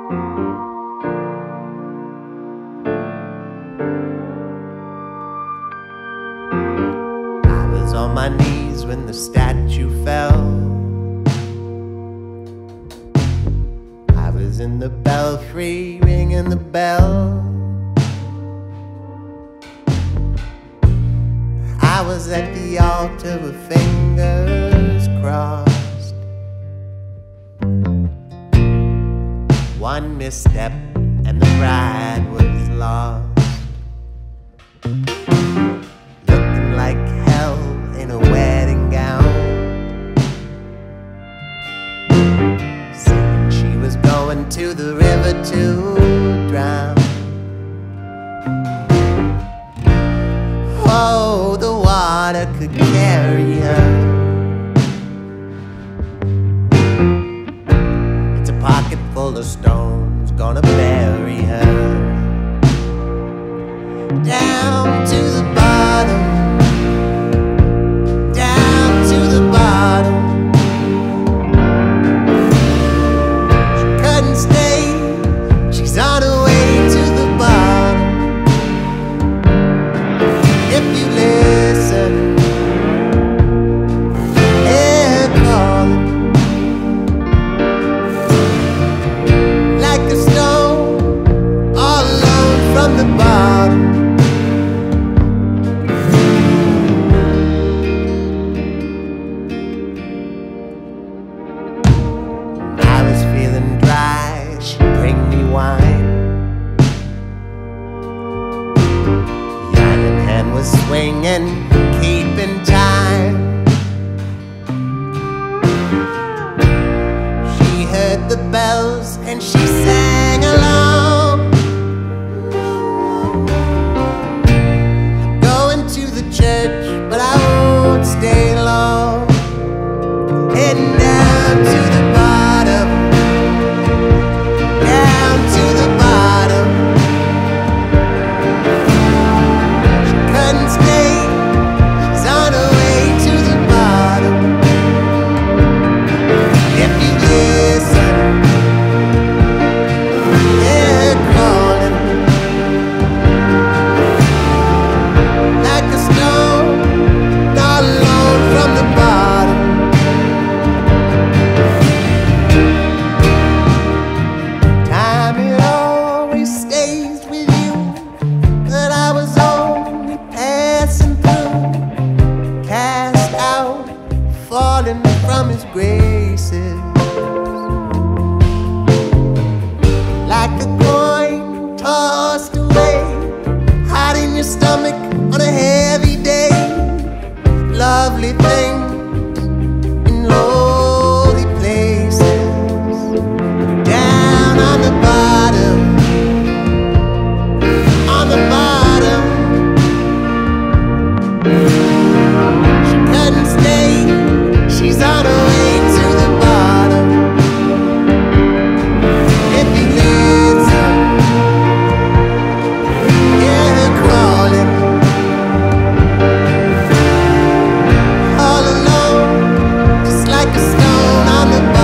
I was on my knees when the statue fell. I was in the belfry ringing the bell. I was at the altar with fingers crossed. One misstep and the bride was lost. Looking like hell in a wedding gown, saying she was going to the river to drown. Oh, the water could carry her. It's a pocket full of stones, gonna bury her. Down to the bottom, down to the bottom. She couldn't stay, she's on her way to the bottom. If you listen, they're calling like a stone, all alone from the bottom. I was feeling dry, she'd bring me wine. The iron hand was swinging, keeping time. She heard the bells and she sang along. I'm going to the church, but I won't stay long. Heading down to the bottom, down to the bottom. She couldn't stay, she's on her way to the bottom. If you listen, they're calling like a stone, not alone from the bottom. Time, it always stays with you, but I was only passing through, cast out, falling from his graces. Like a coin tossed away, hot in your stomach on a heavy day. Lovely things in lowly places. Down on the bottom, on the bottom. She couldn't stay, she's on her way to the bottom. If you listen, they're crawling all alone, just like a stone on the